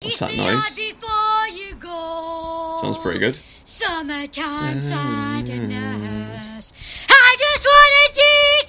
What's that noise? Sounds pretty good. Summertime sadness. I just wanna